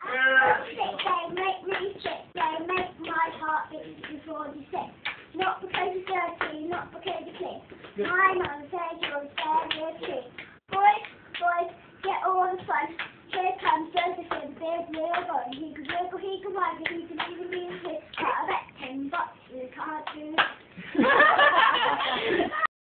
They make me sick, they make my heart beat before the sick. Not because it's dirty, not because it's clean. My mum says you're very cute. Boys, boys, get all the fun. Here comes Josephine, big little boy. He can wiggle, he can waggle, he can